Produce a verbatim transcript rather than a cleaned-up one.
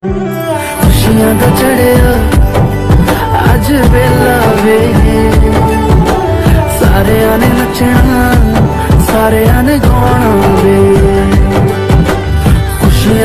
खुशियां दा चढ़िया अज वेला वे, सारे ने नचना सारे ने गाना वे।